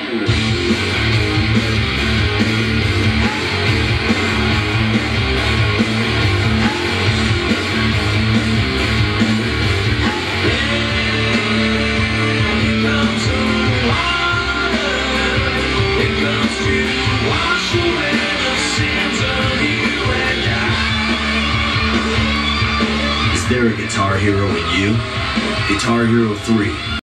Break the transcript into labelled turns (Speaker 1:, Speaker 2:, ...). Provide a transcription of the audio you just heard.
Speaker 1: Is there a guitar hero in you? Guitar Hero 3.